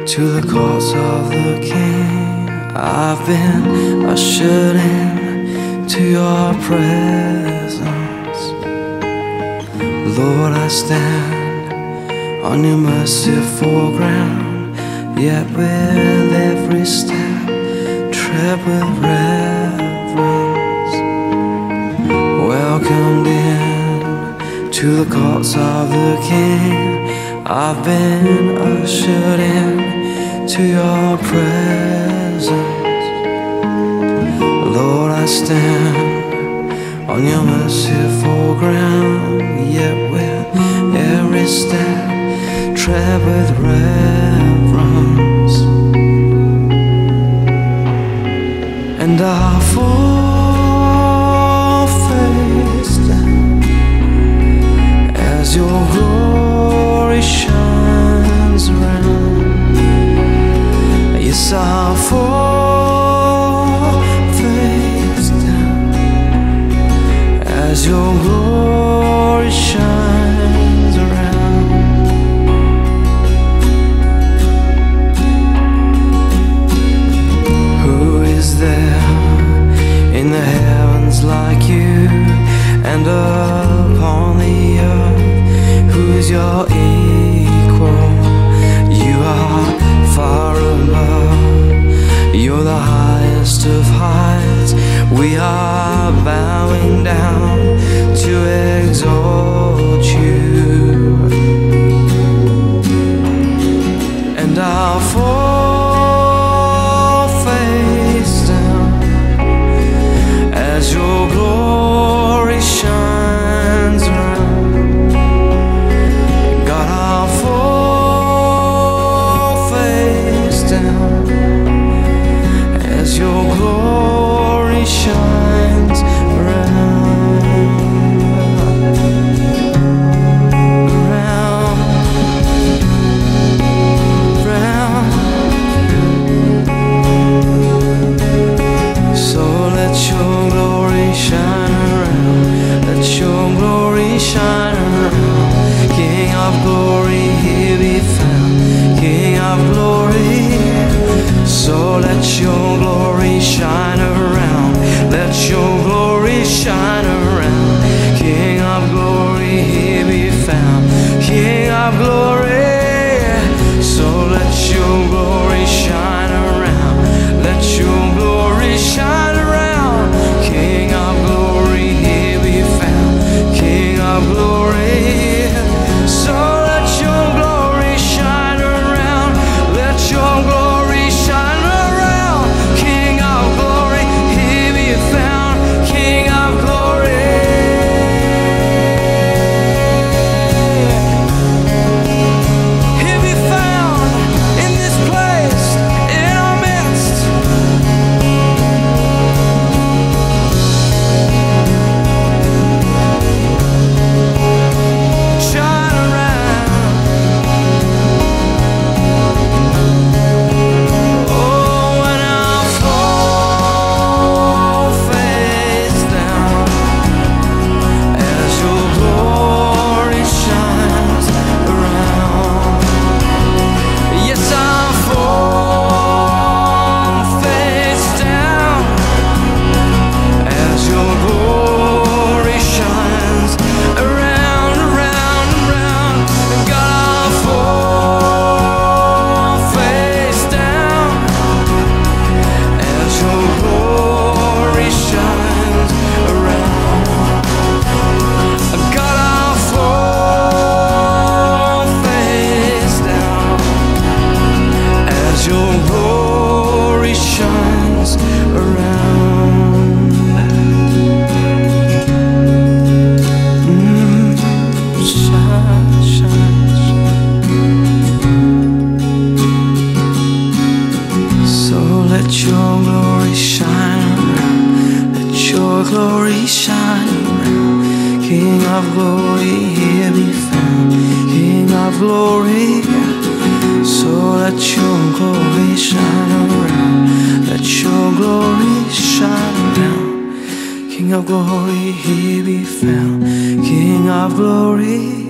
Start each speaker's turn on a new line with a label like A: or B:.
A: to the courts of the King. I've been ushered in to your presence. Lord, I stand on your merciful ground, yet with every step tread with reverence. Welcomed in to the courts of the King. I've been ushered in to your presence. Lord, I stand on your merciful ground, yet with every step tread with reverence. And I fall face down as your glory shines around. Yes, I fall face down as your glory shines around. Who is there in the heavens like you, and upon the earth who is your equal? You are far above, you're the highest of heights. We are bowing down to exalt you. And I'll fall face down as your glory shines around. God, I'll fall face down as your glory shines around. So let your glory shine around, let your glory shine around. King of glory, here be found, King of glory. So let your glory shine around, let your glory shine around. King of glory, here be found, King of glory. So let your glory shine around, let your glory shine around. King of glory, here be found, King of glory. So let your glory shine around, let your glory shine around. King of glory, here be found, King of glory. Here be found in this place, in our midst. Shine around. Oh, when I fall face down as your glory shines around. Yes, I fall face down as your glory shines around, around, around. God, I fall face down as your glory shines around. God, I fall face down as your glory shines around. Shine, shine, shine. So let your glory shine around, let your glory shine around. King of glory, here be found, King of glory. So let your glory shine around, let your glory shine around. King of glory, here be found, King of glory.